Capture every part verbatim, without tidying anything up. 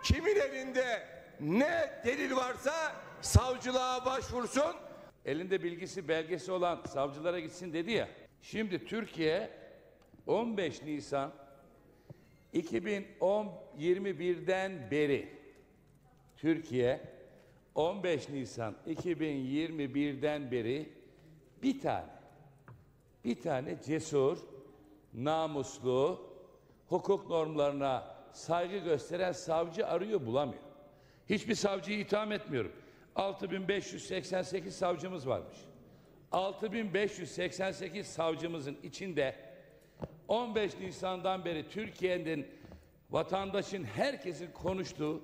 kimin elinde ne delil varsa savcılığa başvursun. Elinde bilgisi belgesi olan savcılara gitsin dedi ya. Şimdi Türkiye on beş Nisan iki bin yirmi bir'den beri Türkiye on beş Nisan iki bin yirmi bir'den beri bir tane bir tane cesur, namuslu, hukuk normlarına saygı gösteren savcı arıyor, bulamıyor. Hiçbir savcıyı itham etmiyorum. altı bin beş yüz seksen sekiz savcımız varmış. altı bin beş yüz seksen sekiz savcımızın içinde on beş Nisan'dan beri Türkiye'nin, vatandaşın, herkesin konuştuğu,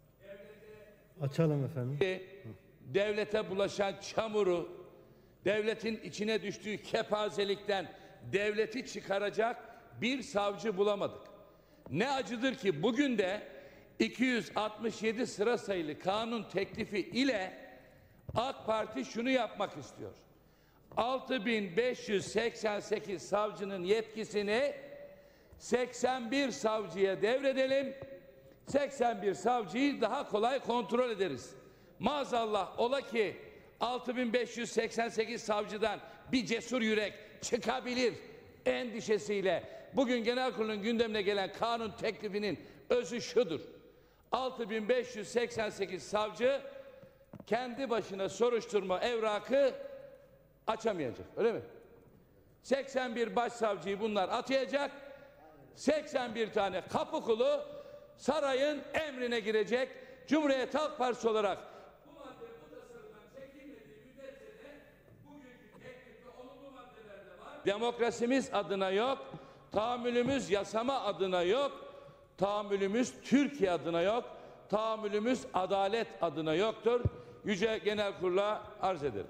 açalım efendim, devlete bulaşan çamuru, devletin içine düştüğü kepazelikten devleti çıkaracak bir savcı bulamadık. Ne acıdır ki bugün de iki yüz altmış yedi sıra sayılı kanun teklifi ile AK Parti şunu yapmak istiyor. altı bin beş yüz seksen sekiz savcının yetkisini seksen bir savcıya devredelim. seksen bir savcıyı daha kolay kontrol ederiz. Maazallah ola ki altı bin beş yüz seksen sekiz savcıdan bir cesur yürek çıkabilir endişesiyle bugün genel kurulun gündemine gelen kanun teklifinin özü şudur. altı bin beş yüz seksen sekiz savcı kendi başına soruşturma evrakı açamayacak, öyle mi? seksen bir başsavcıyı bunlar atayacak. seksen bir tane kapı kulu sarayın emrine girecek. Cumhuriyet Halk Partisi olarak bu madde bu tasarıdan çekilmediği müddetçe de bugünkü teklifte olumlu maddelerde var. Demokrasimiz adına yok, tahammülümüz yasama adına yok, tahammülümüz Türkiye adına yok, tahammülümüz adalet adına yoktur. Yüce Genel Kurulu'na arz ederim.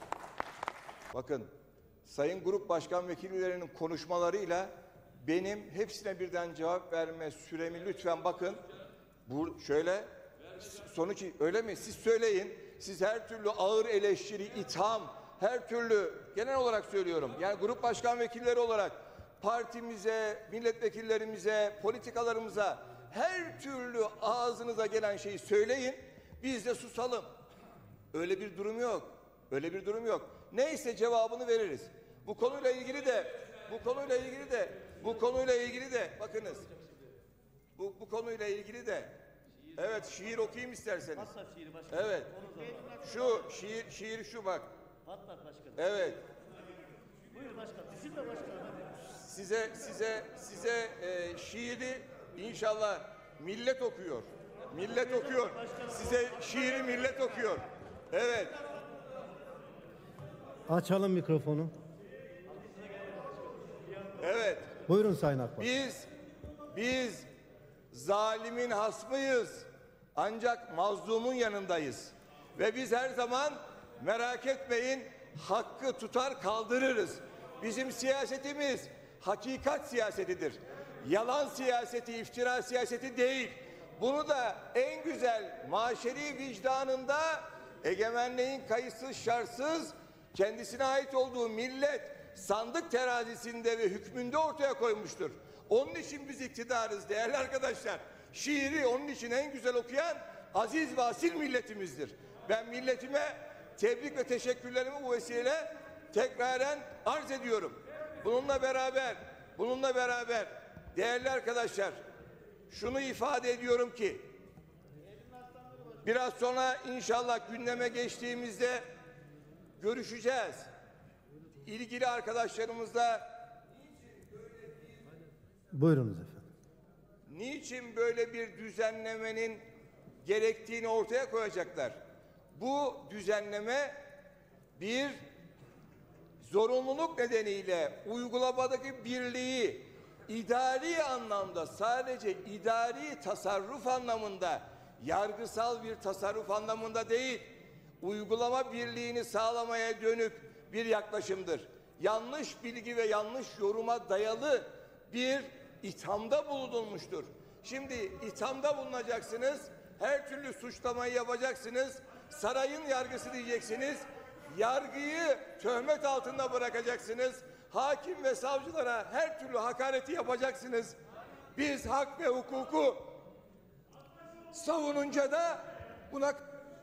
Bakın, Sayın Grup Başkan Vekillerinin konuşmalarıyla benim hepsine birden cevap verme süremi lütfen bakın. Bu şöyle sonuç öyle mi? Siz söyleyin. Siz her türlü ağır eleştiri, itham, her türlü genel olarak söylüyorum. Yani grup başkan vekilleri olarak partimize, milletvekillerimize, politikalarımıza her türlü ağzınıza gelen şeyi söyleyin. Biz de susalım. Öyle bir durum yok. Öyle bir durum yok. Neyse cevabını veririz. Bu konuyla ilgili de bu konuyla ilgili de bu konuyla ilgili de bakınız. Bu bu konuyla ilgili de evet şiir okuyayım isterseniz. Evet. Şu şiir şiir şu bak. Evet. Buyur başkan. Düşünme başkan. Size size size e, şiiri inşallah millet okuyor. Millet okuyor. Size şiiri millet okuyor. Evet. Açalım mikrofonu. Evet. Buyurun Sayın Akbaş. Biz biz zalimin hasmıyız. Ancak mazlumun yanındayız. Ve biz her zaman merak etmeyin hakkı tutar kaldırırız. Bizim siyasetimiz hakikat siyasetidir. Yalan siyaseti, iftira siyaseti değil. Bunu da en güzel maşeri vicdanında egemenliğin kayıtsız şartsız kendisine ait olduğu millet sandık terazisinde ve hükmünde ortaya koymuştur. Onun için biz iktidarız değerli arkadaşlar. Şiiri onun için en güzel okuyan aziz ve asil milletimizdir. Ben milletime tebrik ve teşekkürlerimi bu vesileyle tekraren arz ediyorum. Bununla beraber, bununla beraber değerli arkadaşlar şunu ifade ediyorum ki biraz sonra inşallah gündeme geçtiğimizde görüşeceğiz. İlgili arkadaşlarımızla buyurunuz efendim. Niçin böyle bir düzenlemenin gerektiğini ortaya koyacaklar. Bu düzenleme bir zorunluluk nedeniyle uygulamadaki birliği idari anlamda sadece idari tasarruf anlamında yargısal bir tasarruf anlamında değil uygulama birliğini sağlamaya dönük bir yaklaşımdır. Yanlış bilgi ve yanlış yoruma dayalı bir ithamda bulunulmuştur. Şimdi ithamda bulunacaksınız, her türlü suçlamayı yapacaksınız, sarayın yargısı diyeceksiniz, yargıyı töhmet altında bırakacaksınız, hakim ve savcılara her türlü hakareti yapacaksınız. Biz hak ve hukuku savununca da buna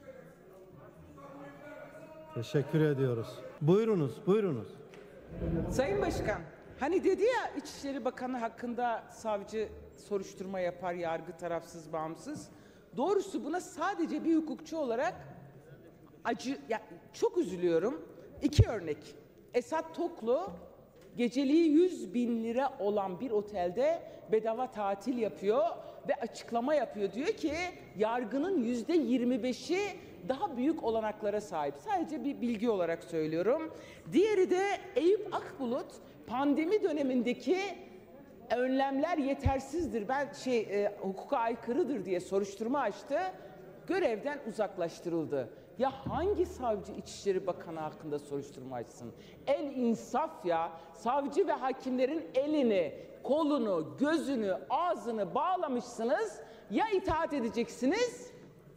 Teşekkür ediyoruz. Buyurunuz, buyurunuz. Sayın Başkan, hani dedi ya İçişleri Bakanı hakkında savcı soruşturma yapar, yargı tarafsız, bağımsız. Doğrusu buna sadece bir hukukçu olarak acı, ya çok üzülüyorum. İki örnek. Esat Toklu geceliği yüz bin lira olan bir otelde bedava tatil yapıyor ve açıklama yapıyor. Diyor ki yargının yüzde yirmi beşi daha büyük olanaklara sahip. Sadece bir bilgi olarak söylüyorum. Diğeri de Eyüp Akbulut pandemi dönemindeki önlemler yetersizdir. Ben şey e, hukuka aykırıdır diye soruşturma açtı. Görevden uzaklaştırıldı. Ya hangi savcı İçişleri Bakanı hakkında soruşturma açsın? El insaf ya. Savcı ve hakimlerin elini, kolunu, gözünü, ağzını bağlamışsınız. Ya itaat edeceksiniz?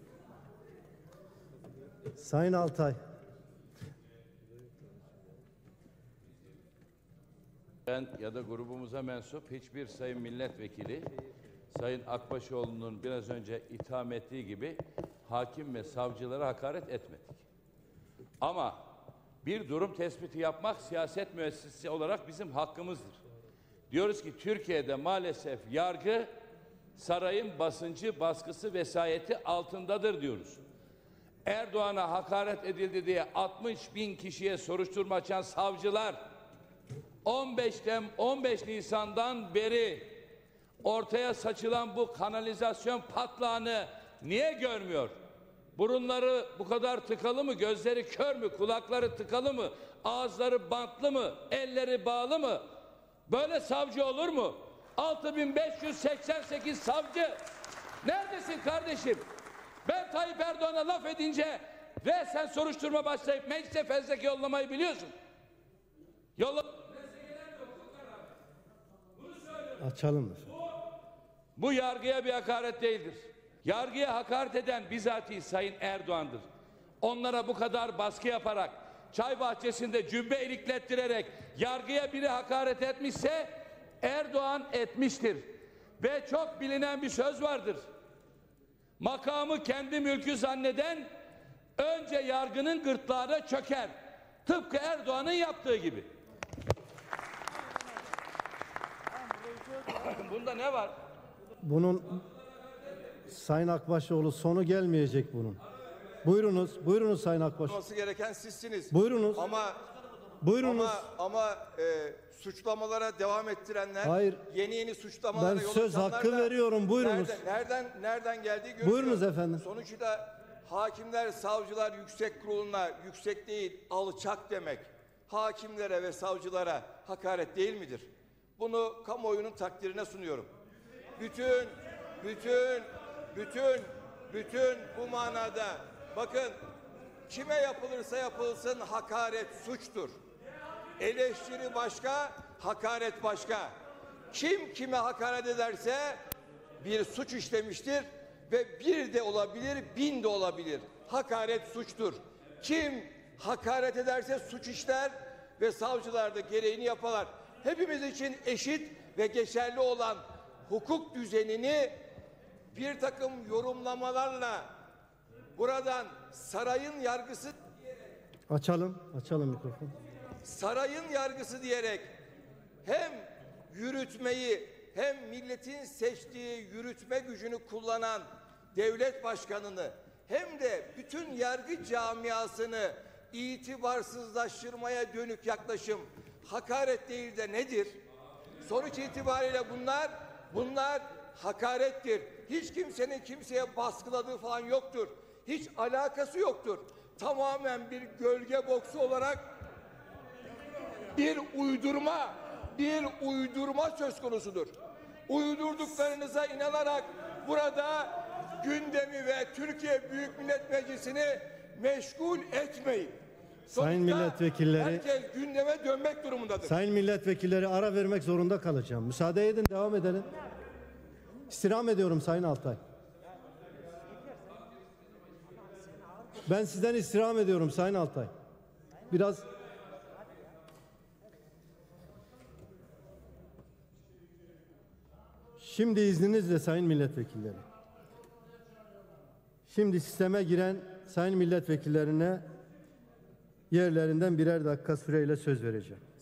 Sayın Altay. Ben ya da grubumuza mensup hiçbir sayın milletvekili Sayın Akbaşoğlu'nun biraz önce itham ettiği gibi hakim ve savcılara hakaret etmedik. Ama bir durum tespiti yapmak siyaset müessesesi olarak bizim hakkımızdır. Diyoruz ki Türkiye'de maalesef yargı sarayın basıncı, baskısı, vesayeti altındadır diyoruz. Erdoğan'a hakaret edildi diye altmış bin kişiye soruşturma açan savcılar on beşten on beş Nisan'dan beri ortaya saçılan bu kanalizasyon patlağını niye görmüyor? Burunları bu kadar tıkalı mı? Gözleri kör mü? Kulakları tıkalı mı? Ağızları bantlı mı? Elleri bağlı mı? Böyle savcı olur mu? altı bin beş yüz seksen sekiz savcı. Neredesin kardeşim? Ben Tayyip Erdoğan'a laf edince ve sen soruşturma başlayıp meclise fezleke yollamayı biliyorsun. Yolla. Açalım. Bu yargıya bir hakaret değildir. Yargıya hakaret eden bizatihi Sayın Erdoğan'dır. Onlara bu kadar baskı yaparak, çay bahçesinde cübbe iliklettirerek yargıya biri hakaret etmişse Erdoğan etmiştir. Ve çok bilinen bir söz vardır. Makamı kendi mülkü zanneden önce yargının gırtlağına çöker. Tıpkı Erdoğan'ın yaptığı gibi. Bunda ne var? Bunun Sayın Akbaşoğlu sonu gelmeyecek bunun. Buyurunuz, buyurunuz Sayın Akbaşoğlu. olması gereken sizsiniz. Buyurunuz. Ama Buyurunuz. ama ama e, suçlamalara devam ettirenler, Hayır. yeni yeni suçlamalara Ben yol söz açanlar hakkı da veriyorum, buyurunuz. Nereden nereden, nereden geldiği görülüyor. Buyurunuz efendim. Sonuçta hakimler, savcılar yüksek kuruluna yüksek değil, alçak demek. Hakimlere ve savcılara hakaret değil midir? Bunu kamuoyunun takdirine sunuyorum. Bütün bütün bütün bütün bu manada bakın, kime yapılırsa yapılsın hakaret suçtur. Eleştiri başka, hakaret başka. Kim kime hakaret ederse bir suç işlemiştir ve bir de olabilir, bin de olabilir. Hakaret suçtur. Kim hakaret ederse suç işler ve savcılar da gereğini yaparlar. Hepimiz için eşit ve geçerli olan hukuk düzenini bir takım yorumlamalarla buradan sarayın yargısı Açalım, açalım mikrofonu. sarayın yargısı diyerek hem yürütmeyi hem milletin seçtiği yürütme gücünü kullanan devlet başkanını hem de bütün yargı camiasını itibarsızlaştırmaya dönük yaklaşım hakaret değil de nedir? Sonuç itibariyle bunlar bunlar hakarettir. Hiç kimsenin kimseye baskıladığı falan yoktur. Hiç alakası yoktur. Tamamen bir gölge boksu olarak bir uydurma, bir uydurma söz konusudur. Uydurduklarınıza inanarak burada gündemi ve Türkiye Büyük Millet Meclisi'ni meşgul etmeyin. Sayın Sonuçta milletvekilleri- herkes gündeme dönmek durumundadır. Sayın milletvekilleri, ara vermek zorunda kalacağım. Müsaade edin, devam edelim. İstirham ediyorum Sayın Altay. Ben sizden istirham ediyorum Sayın Altay. Biraz Şimdi izninizle sayın milletvekilleri. Şimdi sisteme giren sayın milletvekillerine yerlerinden birer dakika süreyle söz vereceğim.